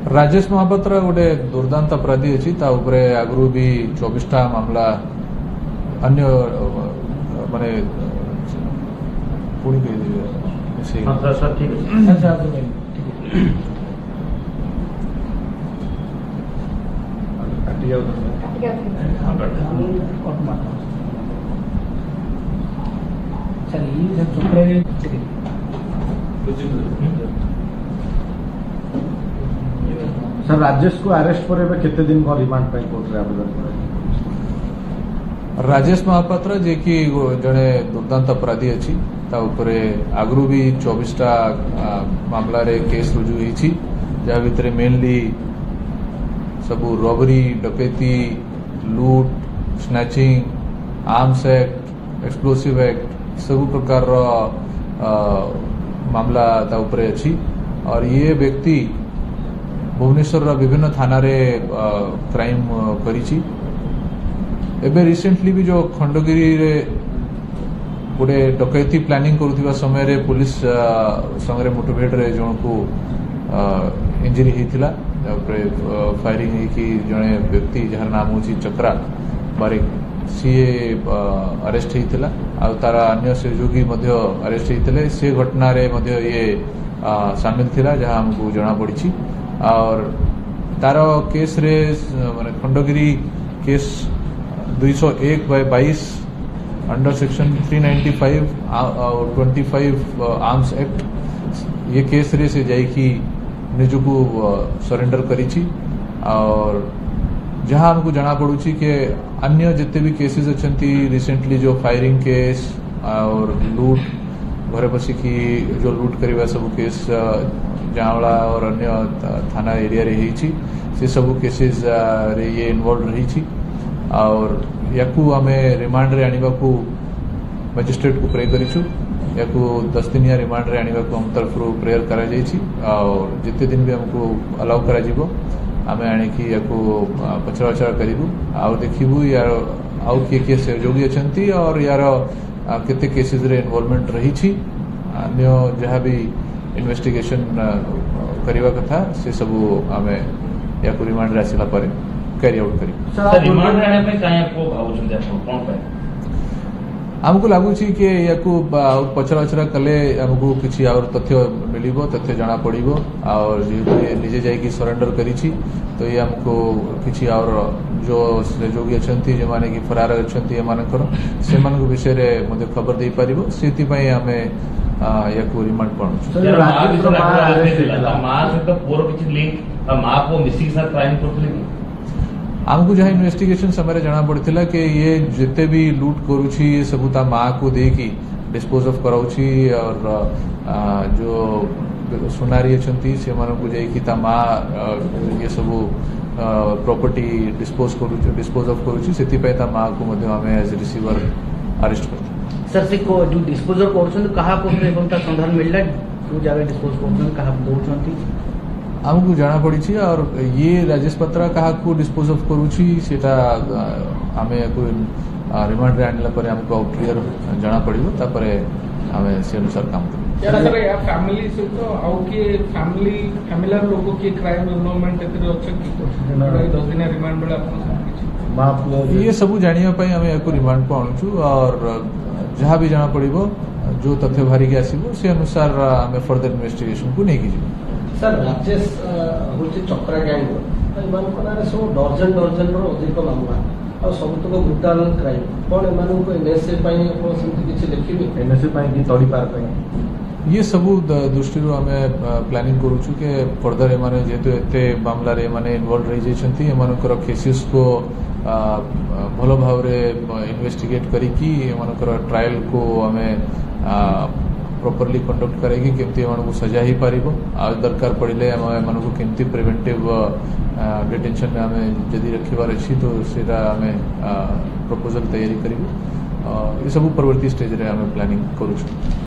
राजेश महापात्र गोटे दुर्दांत अपराधी अच्छी आगु भी 24टा मामला अन्य माने सर राजेश को अरेस्ट पर केते दिन रिमांड कोर्ट रे आवेदन राजेश महापात्र जे कि जड़े दुर्दांत अपराधी अच्छी आगु भी 24टा मामला रे केस रुजु होती जहाँ भितर मेनली सबू रॉबरी डकैती लूट snatching arms act explosive act सब प्रकार मामला अच्छी और ये व्यक्ति भुवनेश्वर विभिन्न थाना रे क्राइम करिछि। एबे रिसेंटली भी जो खंडगिरी रे गोटे डकैती प्लानिंग करुवा समय रे पुलिस संगे मोटिवेट रे जन को इंजरी होता फायरिंग होगी जड़े व्यक्ति जार नाम हूँ चक्रा बारिक सीए अरेस्ट होता तार अन्य सहयोगी अरेस्ट होते से घटना रे ये सामिल थिला जहाँ हमको जना पड़ी और तार केस रे माने खंडगिरी केस 201/22 अंडर सेक्शन 395 और 25 आर्म्स एक्ट ये केस रे से जाइकी निजको सरेंडर करिछि और जहाँ हमको जना पड़ुछि कि अन्य जिते भी केसेस अच्छी रिसेंटली जो फायरिंग केस और लूट घरे बसिकी जो लूट करवा सब केस जावला और अन्य थाना एरिया रे ही से सब केसेस रे ये इन्वॉल्व रही और याकू आमे रिमांड रे आनिबा को मजिस्ट्रेट को प्रे करिछु याकू 10 दिनिया रिमांड रे आनिबा को हम तरफ प्रेयर करा जाइछि और जिते दिन भी हमको अलाउ करा जिवो आमे आनी की याकू पचराचरा करिबु आ देखिबु यार आउ किए सहयोगी अछंती और यार केते केसेस रे इन्वॉल्वमेंट रही अन्य जहाँ भी इन्वेस्टिगेशन करवा कथा से सब आमे या रिमांड रे आसिला पर कैरी आउट करी सर रिमांड रे आने पे काया को भावुछन आप कोन पे हमको लागू छी कि याकू पचराचरा कले हमको किछि और तथ्य मिलिबो तथ्य जाना पड़िबो और निजे जाई की सरेंडर करी छी तो ये हमको किछि और जो सहयोगी अछंती जे माने की फरार अछंती ए मानकर से मान को विषय रे मते खबर दे पारिबो सेति पई हमें याकू रिमांड पड़छ सर राजेश मां से तो पूरा किछि लिंक मां को मिसिंग साथ क्राइम करथले हमको जहाँ इन्वेस्टिगेशन समय जना पड़ता कि ये जिते भी लूट करुच्छी ये सब ता माँ को देकी डिस्पोज ऑफ कराउछि और जो सुनारी अछंती से मानन को जाई की ता माँ ये सब प्रॉपर्टी डिस्पोज ऑफ करुच्छी सेति पे ता माँ को मध्य हमें एज रिसीवर अरेस्ट करते सर से को जो डिस्पोजर करछन कहा को एवं ता संधान मिलला जो जगह डिस्पोज करछन कहा दोछंती हमको जाना पड़ी और ये राजेश पत्रा कहा को डिस्पोज ऑफ करुच्छी सेटा आमे को रिमांड रे आनला पर हमको क्लियर जाना पड़िबो तापर हमें से अनुसार काम करू यार सर या फैमिली से तो आउ के फैमिलियर लोगों के क्राइम इन्वॉल्वमेंट एतरे अछि की 10 दिन रिमांड बेला अपन ये सब जानिया पई हमें को रिमांड को आणछु और जहाँ भी जाना पड़िबो जो तथ्य भारी के आसीबो से अनुसार हमें फर्दर इन्वेस्टिगेशन को नहीं कीजिए सर राजेश हूँ चक्रा गैंग मान सब डर्जन रो अधिक मामला और सब तक ब्रुटाल क्राइम कौन एम एनएसए किसी लिखे एनएसए तड़ी पार ये सब दृष्टि आम प्लानिंग करुचु कि फर्दर एमाने जेहेतु एते मामला रे एमाने इन्वॉल्व रही जाइछंती एमानकर केसेस को भल भाव रे इन्वेस्टिगेट करिकी एमानकर ट्रायल को हमें प्रॉपर्ली कंडक्ट करेगी केमती एमानकु सजा ही पारिबो आ दरकार पड़िले एमानकु केमती प्रिवेंटिव डिटेंशन में हमें जदि रखिबार अछि तो सेटा हमें प्रपोजल तैयारी करिबो ये सब परवर्ती स्टेज रे हमें प्लानिंग करूछु।